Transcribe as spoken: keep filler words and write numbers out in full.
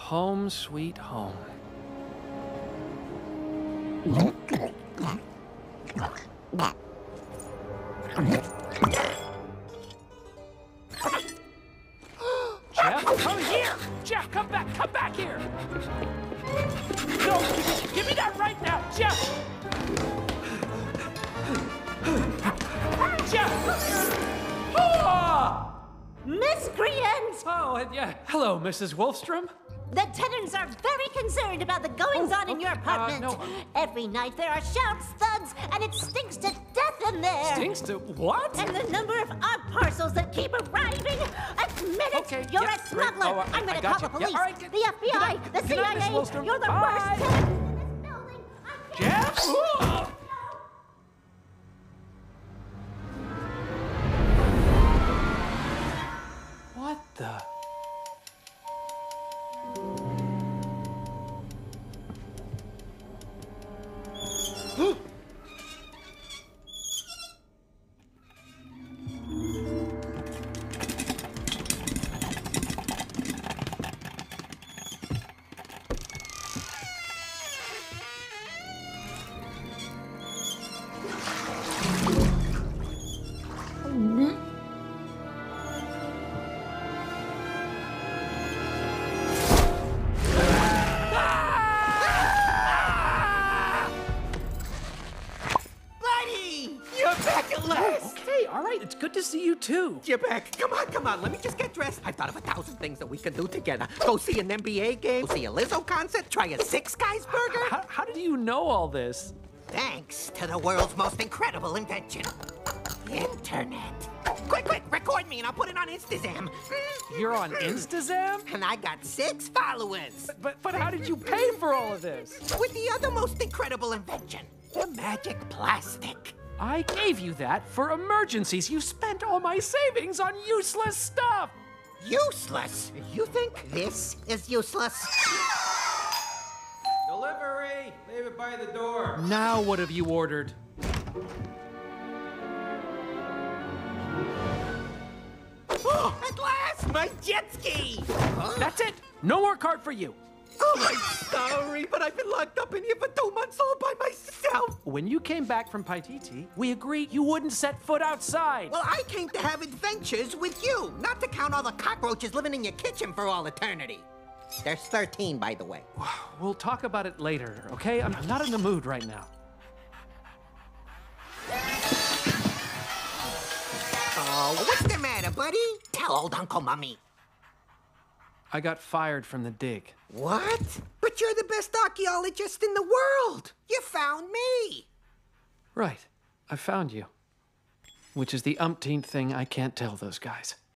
Home sweet home. Jeff, come here! Jeff, come back! Come back here! No! Give me that right now, Jeff! Jeff! Oh! Miscreants! Oh, uh, yeah. Hello, Missus Wolfstrom. The tenants are very concerned about the goings-on Oh, in your okay, uh, apartment. no. Every night there are shouts, thuds, and it stinks to death in there. Stinks to what? And the number of odd parcels that keep arriving. Admit it, Okay, you're yeah, a smuggler. great. Oh, I- I'm going I to call gotcha. the Yeah, police, all right, good- the F B I, good night. the Good C night, Miss I A. Wolfstrom. You're the Bye. worst tenant in this building. I can't- Jeff? Ooh. What the? Buddy! You're back at last! Okay, all right. It's good to see you too. You're back. Come on, come on. Let me just get dressed. I've thought of a thousand things that we could do together. Go see an N B A game, go see a Lizzo concert, try a Six Guys burger. How, how did you know all this? Thanks to the world's most incredible invention, internet. Quick, quick, record me and I'll put it on Instagram. You're on Instazam? And I got six followers. But but how did you pay for all of this? With the other most incredible invention, the magic plastic. I gave you that for emergencies. You spent all my savings on useless stuff. Useless? You think this is useless? Delivery! Leave it by the door. Now what have you ordered? Oh, at last, my jet ski! That's it. No more cart for you. Oh, I'm sorry, but I've been locked up in here for two months all by myself. When you came back from Paititi, we agreed you wouldn't set foot outside. Well, I came to have adventures with you, not to count all the cockroaches living in your kitchen for all eternity. There's thirteen, by the way. We'll talk about it later, okay? I'm I'm not in the mood right now. Oh, what's the matter, buddy? Tell old Uncle Mummy. I got fired from the dig. What? But you're the best archaeologist in the world. You found me. Right. I found you. Which is the umpteenth thing I can't tell those guys.